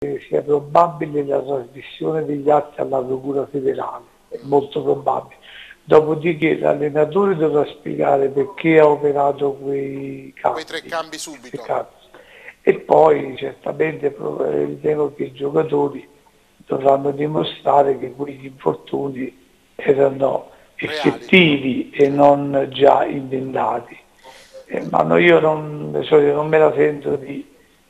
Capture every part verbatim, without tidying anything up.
sia probabile la trasmissione degli atti alla Procura federale, è molto probabile. Dopodiché l'allenatore dovrà spiegare perché ha operato quei cambi, quei tre cambi subito. cambi. E poi certamente ritengo che i giocatori dovranno dimostrare che quegli infortuni erano effettivi e non già inventati. Eh, ma no, io non, non me la sento di,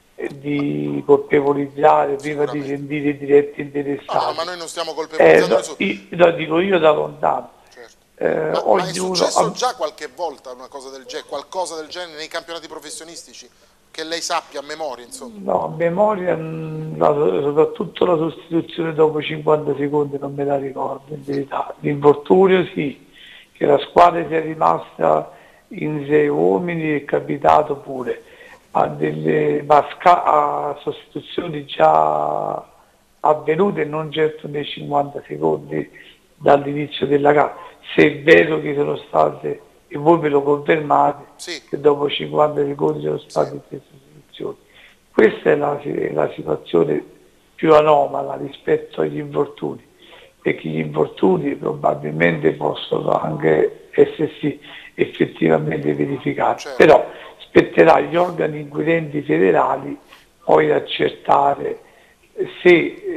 di colpevolizzare prima di sentire i diretti interessati. No, no, ma noi non stiamo colpevolizzando eh, nessuno. Io, lo dico io da lontano. Certo. Eh, ma, ognuno, ma è successo già qualche volta una cosa del genere, qualcosa del genere nei campionati professionistici? Che lei sappia a memoria, insomma. No, a memoria, no, soprattutto la sostituzione dopo cinquanta secondi non me la ricordo, in verità. L'infortunio sì, che la squadra sia rimasta in sei uomini è capitato pure, ma delle ma a sostituzioni già avvenute, non certo nei cinquanta secondi dall'inizio della gara, se è vero che sono state, e voi me lo confermate, sì, che dopo cinquanta secondi sono state tre sostituzioni. Questa è la, la situazione più anomala rispetto agli infortuni, perché gli infortuni probabilmente possono anche essersi effettivamente verificati, certo. Però spetterà agli organi inquirenti federali poi accertare se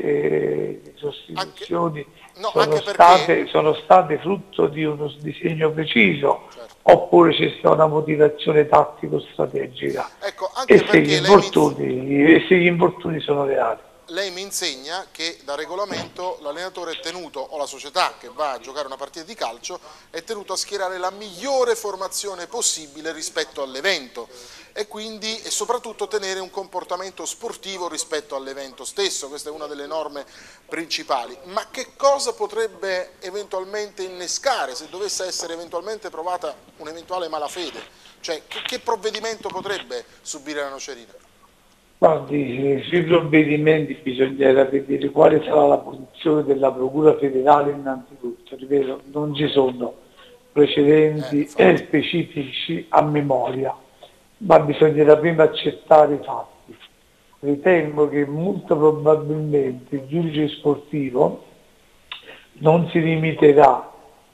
eh, le sostituzioni anche, no, sono, perché... state, sono state frutto di uno disegno preciso, certo, oppure c'è stata una motivazione tattico-strategica, ecco, anche e, se gli infortuni, mi... e se gli infortuni sono reali. Lei mi insegna che da regolamento l'allenatore è tenuto, o la società che va a giocare una partita di calcio, è tenuto a schierare la migliore formazione possibile rispetto all'evento e quindi e soprattutto tenere un comportamento sportivo rispetto all'evento stesso. Questa è una delle norme principali. Ma che cosa potrebbe eventualmente innescare se dovesse essere eventualmente provata un'eventuale malafede? Cioè che, che provvedimento potrebbe subire la Nocerina? Guardi, sui provvedimenti bisognerà vedere quale sarà la posizione della Procura federale innanzitutto, ripeto, non ci sono precedenti eh, specifici a memoria, ma bisognerà prima accettare i fatti. Ritengo che molto probabilmente il giudice sportivo non si limiterà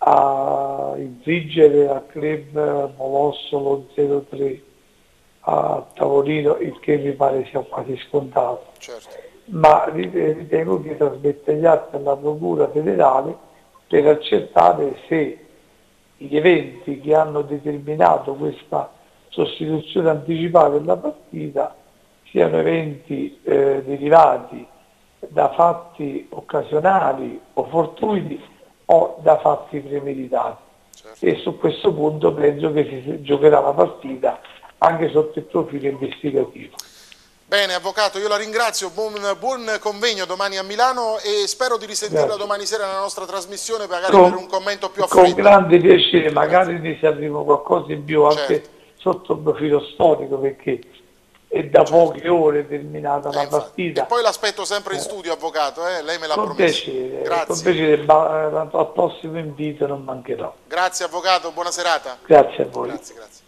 a infliggere al club Molossolo zero tre a tavolino, il che mi pare sia quasi scontato, certo, ma ritengo che trasmette gli atti alla Procura federale per accertare se gli eventi che hanno determinato questa sostituzione anticipata della partita siano eventi eh, derivati da fatti occasionali o fortuiti o da fatti premeditati. Certo. E su questo punto penso che si giocherà la partita anche sotto il profilo investigativo. Bene, avvocato, io la ringrazio, buon, buon convegno domani a Milano e spero di risentirla Grazie. domani sera nella nostra trasmissione, magari con, per un commento più a freddo. Con grande piacere, magari ne sapremo qualcosa in più anche certo. sotto il profilo storico, perché è da certo. poche ore terminata eh, la infatti. partita. E poi l'aspetto sempre in studio, avvocato, eh? Lei me l'ha promesso. Piacere, Grazie. Con piacere, al prossimo invito non mancherò. Grazie avvocato, buona serata. Grazie a voi. Grazie, grazie.